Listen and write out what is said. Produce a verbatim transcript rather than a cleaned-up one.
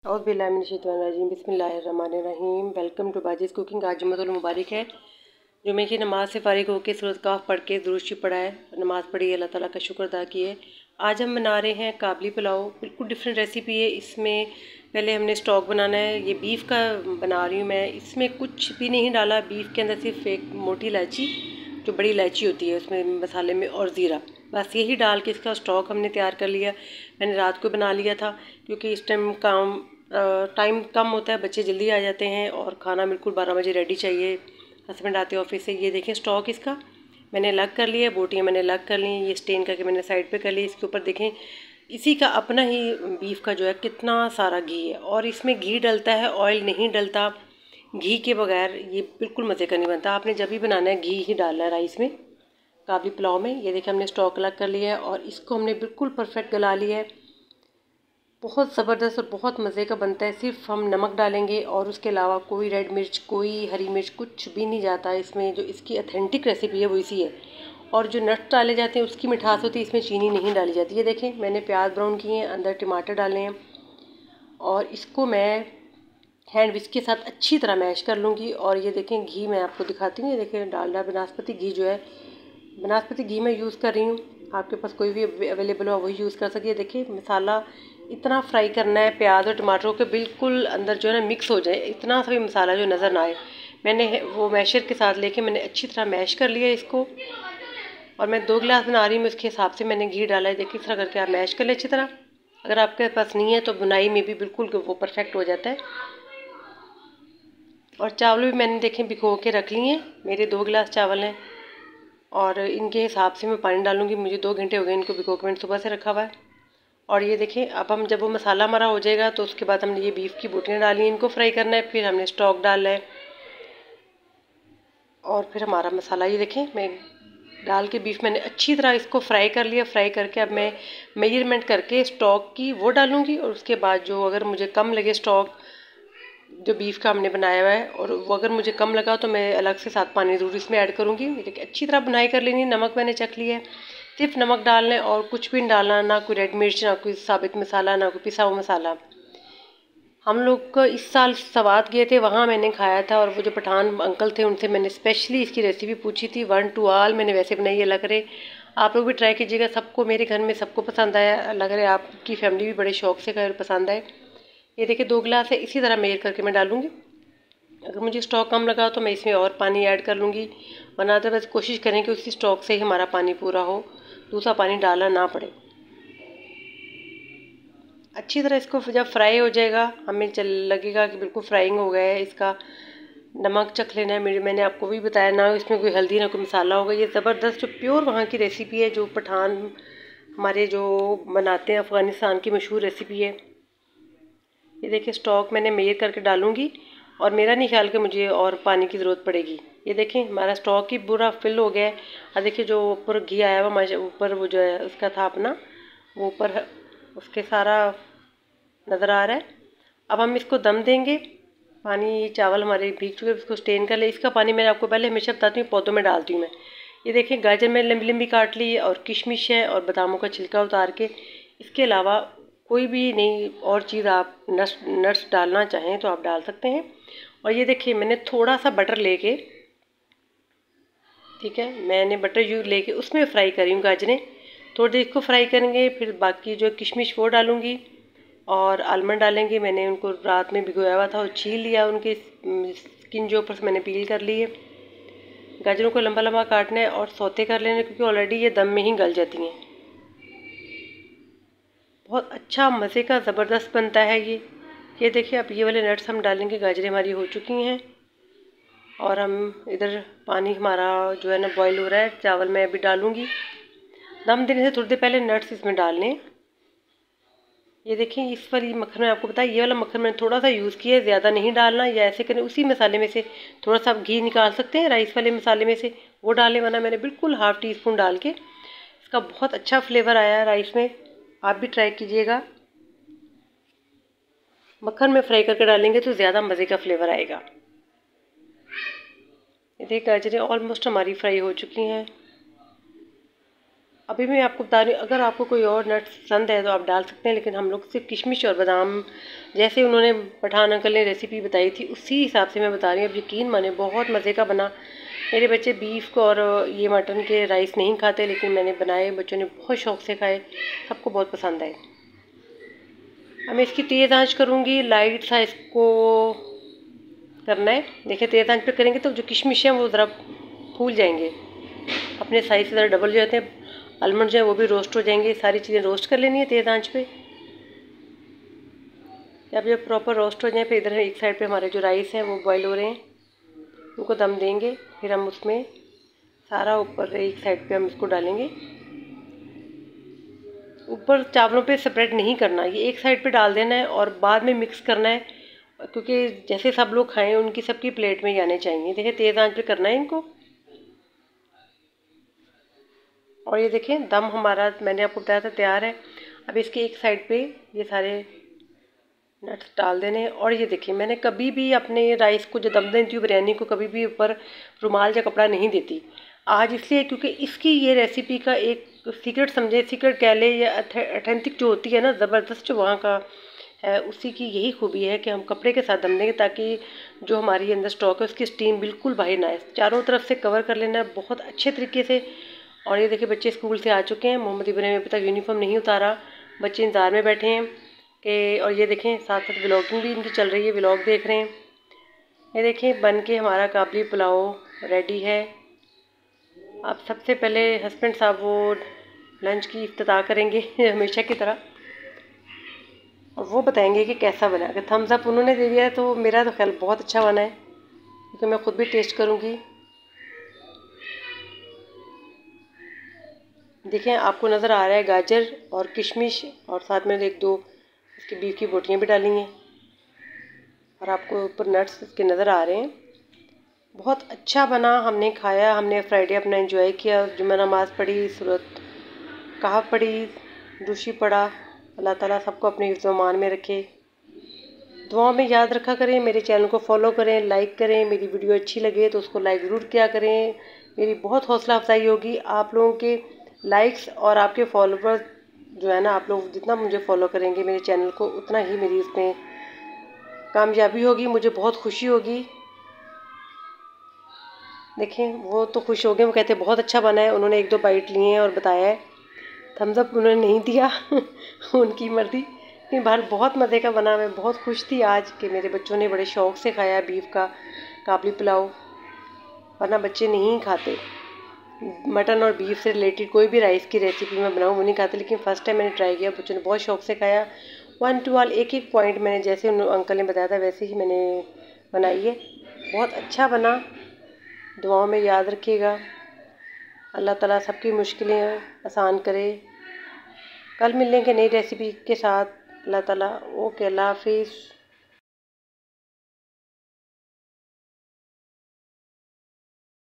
औज़ुबिल्लाहिमिनश्शैतानिर्रजीम बिस्मिल्लाहिर्रहमानिर्रहीम। Welcome to Baji's cooking. आज जुम्मतुल मुबारक है। जुमे की नमाज़ से फ़ारिग होकर सूरत काफ़ पढ़ के दुरूद शरीफ पढ़ा है, नमाज़ पढ़ी, अल्लाह ताला का शुक्र अदा किए। आज हम बना रहे हैं काबली पुलाव। बिल्कुल डिफरेंट रेसिपी है। इसमें पहले हमने स्टॉक बनाना है। ये बीफ का बना रही हूँ मैं। इसमें कुछ भी नहीं डाला। बीफ के अंदर सिर्फ एक मोटी इलायची, जो बड़ी इलायची होती है उसमें मसाले में, और ज़ीरा, बस यही डाल के इसका स्टॉक हमने तैयार कर लिया। मैंने रात को बना लिया था क्योंकि इस टाइम काम टाइम कम होता है, बच्चे जल्दी आ जाते हैं और खाना बिल्कुल बारह बजे रेडी चाहिए। हस्बैंड आते हैं ऑफिस से। ये देखें स्टॉक इसका मैंने अलग कर लिया, बोटियाँ मैंने अलग कर ली, ये स्टेन करके मैंने साइड पे कर ली। इसके ऊपर देखें इसी का अपना ही बीफ का जो है कितना सारा घी है, और इसमें घी डलता है, ऑयल नहीं डलता। घी के बगैर ये बिल्कुल मज़े का नहीं बनता। आपने जब भी बनाना है घी ही डालना है राइस में, काबली पुलाव में। ये देखिए हमने स्टॉक अलग कर लिया है और इसको हमने बिल्कुल परफेक्ट गला लिया है। बहुत ज़बरदस्त और बहुत मज़े का बनता है। सिर्फ हम नमक डालेंगे और उसके अलावा कोई रेड मिर्च, कोई हरी मिर्च, कुछ भी नहीं जाता है इसमें। जो इसकी अथेंटिक रेसिपी है वो इसी है। और जो नट्स डाले जाते हैं उसकी मिठास होती है, इसमें चीनी नहीं डाली जाती है। देखें मैंने प्याज ब्राउन किए हैं, अंदर टमाटर डाले हैं, और इसको मैं हैंड विस्क के साथ अच्छी तरह मैश कर लूँगी। और ये देखें घी मैं आपको दिखाती हूँ। ये देखें डालडा बनास्पति घी जो है, बनास्पति घी मैं यूज़ कर रही हूँ। आपके पास कोई भी अवेलेबल हो वही यूज़ कर सकिए। देखिए मसाला इतना फ्राई करना है प्याज और टमाटरों के बिल्कुल अंदर जो है ना मिक्स हो जाए, इतना सा भी मसाला जो नज़र ना आए। मैंने वो मैशर के साथ लेके मैंने अच्छी तरह मैश कर लिया इसको। और मैं दो गिलास बना रही हूँ, उसके हिसाब से मैंने घी डाला है। देखिए इस तरह करके आप मैश कर लें अच्छी तरह। अगर आपके पास नहीं है तो बुनाई में भी बिल्कुल वो परफेक्ट हो जाता है। और चावल भी मैंने देखें भिगो के रख लिए हैं। मेरे दो गिलास चावल हैं और इनके हिसाब से मैं पानी डालूंगी। मुझे दो घंटे हो गए इनको भिगो के, मैंने सुबह से रखा हुआ है। और ये देखें अब हम जब वो मसाला हमारा हो जाएगा तो उसके बाद हमने ये बीफ की बोटियाँ डाली हैं, इनको फ्राई करना है। फिर हमने स्टॉक डालना है और फिर हमारा मसाला, ये देखें मैं डाल के बीफ मैंने अच्छी तरह इसको फ्राई कर लिया। फ्राई करके अब मैं मेजरमेंट करके स्टॉक की वो डालूंगी, और उसके बाद जो अगर मुझे कम लगे स्टॉक जो बीफ का हमने बनाया हुआ है, और वो अगर मुझे कम लगा तो मैं अलग से साथ पानी ज़रूर इसमें ऐड करूँगी। देखिए अच्छी तरह बुनाई कर लेनी। नमक मैंने चख लिया है, सिर्फ नमक डालना है और कुछ भी नहीं डालना, ना कोई रेड मिर्च, ना कोई साबित मसाला, ना कोई पिसा हुआ मसाला। हम लोग को इस साल सवात गए थे, वहाँ मैंने खाया था, और वो जो पठान अंकल थे उनसे मैंने स्पेशली इसकी रेसिपी पूछी थी। वन टू आल मैंने वैसे बनाई है। लग रहे आप लोग भी ट्राई कीजिएगा। सबको, मेरे घर में सबको पसंद आया। लग रहा है आपकी फैमिली भी बड़े शौक से खाए, पसंद आए। ये देखिए दो गिलास है, इसी तरह मेजर करके मैं डालूँगी। अगर मुझे स्टॉक कम लगा तो मैं इसमें और पानी ऐड कर लूँगी, वरना अदरवाइज कोशिश करें कि उसी स्टॉक से ही हमारा पानी पूरा हो, दूसरा पानी डालना ना पड़े। अच्छी तरह इसको जब फ्राई हो जाएगा, हमें चल लगेगा कि बिल्कुल फ्राइंग हो गया है, इसका नमक चख लेना है। मेरे मैंने आपको भी बताया ना इसमें कोई हल्दी ना कोई मसाला होगा। ये ज़बरदस्त जो प्योर वहाँ की रेसिपी है, जो पठान हमारे जो बनाते हैं, अफ़गानिस्तान की मशहूर रेसिपी है। ये देखिए स्टॉक मैंने मेजर करके डालूँगी, और मेरा नहीं ख्याल कि मुझे और पानी की ज़रूरत पड़ेगी। ये देखें हमारा स्टॉक ही पूरा फिल हो गया है। और देखिए जो ऊपर घी आया हुआ ऊपर, वो जो है उसका था अपना, वो ऊपर उसके सारा नज़र आ रहा है। अब हम इसको दम देंगे। पानी चावल हमारे भीग चुके, इसको स्टेन कर ले। इसका पानी मैंने आपको पहले हमेशा बताती हूँ पौधों में डालती हूँ मैं। ये देखें गाजर मैंने लंबी लंबी काट ली, और किशमिश है, और बादामों का छिलका उतार के। इसके अलावा कोई भी नहीं और चीज़ आप नट्स नट्स डालना चाहें तो आप डाल सकते हैं। और ये देखिए मैंने थोड़ा सा बटर लेके, ठीक है, मैंने बटर यूज लेके उसमें फ्राई करी हूँ गाजरें। थोड़ी देर इसको फ्राई करेंगे, फिर बाकी जो किशमिश वो डालूँगी, और आलमंड डालेंगे। मैंने उनको रात में भिगोया हुआ था और छील लिया, उनके स्किन जो ऊपर से मैंने पील कर ली है। गाजरों को लंबा लंबा काटना है और सौते कर लेना, क्योंकि ऑलरेडी ये दम में ही गल जाती हैं। बहुत अच्छा मज़े का ज़बरदस्त बनता है ये। ये देखिए अब ये वाले नट्स हम डालेंगे। गाजरें हमारी हो चुकी हैं, और हम इधर पानी हमारा जो है ना बॉईल हो रहा है। चावल मैं अभी डालूँगी। दम देने से थोड़ी देर पहले नट्स इसमें डाल लें। ये देखें इस वाली मक्खन में आपको बताया, ये वाला मक्खन मैंने थोड़ा सा यूज़ किया है, ज़्यादा नहीं डालना। या ऐसे करें उसी मसाले में से थोड़ा सा आप घी निकाल सकते हैं राइस वाले मसाले में से, वो डालें, वरना मैंने बिल्कुल हाफ़ टी स्पून डाल के, इसका बहुत अच्छा फ्लेवर आया है राइस में। आप भी ट्राई कीजिएगा। मक्खन में फ्राई करके डालेंगे तो ज़्यादा मज़े का फ्लेवर आएगा। ये देखिए गाजरें ऑलमोस्ट हमारी फ्राई हो चुकी हैं। अभी मैं आपको बता रही हूँ, अगर आपको कोई और नट्स पसंद है तो आप डाल सकते हैं, लेकिन हम लोग सिर्फ किशमिश और बादाम, जैसे उन्होंने पठान अंकल ने रेसिपी बताई थी उसी हिसाब से मैं बता रही हूँ। अब यकीन माने बहुत मज़े का बना। मेरे बच्चे बीफ को और ये मटन के राइस नहीं खाते, लेकिन मैंने बनाए, बच्चों ने बहुत शौक़ से खाए, सबको बहुत पसंद आए। अब मैं इसकी तेज़ आंच करूँगी, लाइट सा इसको करना है। देखिए तेज़ आंच पे करेंगे तो जो किशमिश है वो ज़रा फूल जाएंगे, अपने साइज़ से ज़रा डबल हो जाते हैं। आलमंड जो है वो भी रोस्ट हो जाएंगे। सारी चीज़ें रोस्ट कर लेनी है तेज़ आंच पे। जब जब प्रॉपर रोस्ट हो जाए फिर इधर एक साइड पे हमारे जो राइस हैं वो बॉईल हो रहे हैं, उनको दम देंगे। फिर हम उसमें सारा ऊपर एक साइड पे हम इसको डालेंगे। ऊपर चावलों पे स्प्रेड नहीं करना, ये एक साइड पे डाल देना है और बाद में मिक्स करना है, क्योंकि जैसे सब लोग खाएं उनकी सबकी प्लेट में ही आने चाहिए। देखिए तेज़ आंच पे करना है इनको। और ये देखें दम हमारा मैंने आपको बताया था तैयार है। अब इसके एक साइड पे ये सारे नट्स डाल देने हैं। और ये देखिए मैंने कभी भी अपने राइस को जो दम देती हूँ बिरयानी को, कभी भी ऊपर रुमाल या कपड़ा नहीं देती। आज इसलिए क्योंकि इसकी ये रेसिपी का एक सीक्रेट समझे, सीक्रेट कह ले या अथेंटिक जो होती है ना, ज़बरदस्त जो वहाँ का है, उसी की यही खूबी है कि हम कपड़े के साथ दम देंगे ताकि जो हमारी अंदर स्टॉक है उसकी स्टीम बिल्कुल बाहर ना आए। चारों तरफ से कवर कर लेना है बहुत अच्छे तरीके से। और ये देखिए बच्चे स्कूल से आ चुके हैं। मोहम्मद इब्राहिम अभी तक यूनिफॉर्म नहीं उतारा, बच्चे इंतज़ार में बैठे हैं कि, और ये देखें साथ साथ व्लॉगिंग भी इनकी चल रही है, व्लॉग देख रहे हैं। ये देखें बन के हमारा काबली पुलाव रेडी है। अब सबसे पहले हस्बैंड साहब वो लंच की इफ्तिताह करेंगे हमेशा की तरह, और वो बताएंगे कि कैसा बना। अगर थम्स अप उन्होंने दे दिया है तो मेरा तो ख्याल बहुत अच्छा बना है, क्योंकि मैं ख़ुद भी टेस्ट करूँगी। देखें आपको नज़र आ रहा है गाजर और किशमिश, और साथ में एक दो इसकी बीफ की बोटियाँ भी डाली हैं, और आपको ऊपर नट्स इसके नज़र आ रहे हैं। बहुत अच्छा बना, हमने खाया, हमने फ्राइडे अपना एंजॉय किया, जुम्मा नमाज़ पढ़ी, सूरत कहाफ़ पढ़ी, दूशी पढ़ा। अल्लाह ताला सबको अपने हिफ्ज़ व मान में रखे, दुआओं में याद रखा करें। मेरे चैनल को फॉलो करें, लाइक करें। मेरी वीडियो अच्छी लगे तो उसको लाइक ज़रूर किया करें। मेरी बहुत हौसला अफजाई होगी आप लोगों के लाइक्स और आपके फॉलोवर जो है ना, आप लोग जितना मुझे फॉलो करेंगे मेरे चैनल को, उतना ही मेरी इसमें कामयाबी होगी, मुझे बहुत खुशी होगी। देखें वो तो खुश हो गए, वो कहते बहुत अच्छा बना है। उन्होंने एक दो बाइट लिए हैं और बताया है, थम्स अप उन्होंने नहीं दिया उनकी मर्जी। लेकिन बाहर बहुत मज़े का बना। मैं बहुत खुश थी आज कि मेरे बच्चों ने बड़े शौक़ से खाया बीफ का काबली पुलाव, वरना बच्चे नहीं खाते। मटन और बीफ से रिलेटेड कोई भी राइस की रेसिपी मैं बनाऊँ वो नहीं खाते, लेकिन फ़र्स्ट टाइम मैंने ट्राई किया, बच्चों ने बहुत शौक़ से खाया। वन टू ऑल एक एक पॉइंट मैंने जैसे उन अंकल ने बताया था वैसे ही मैंने बनाई है। बहुत अच्छा बना। दुआओं में याद रखिएगा। अल्लाह ताला सबकी मुश्किलें आसान करे। कल मिलेंगे नई रेसिपी के साथ। अल्लाह ताला। ओके, अल्लाह हाफिज़।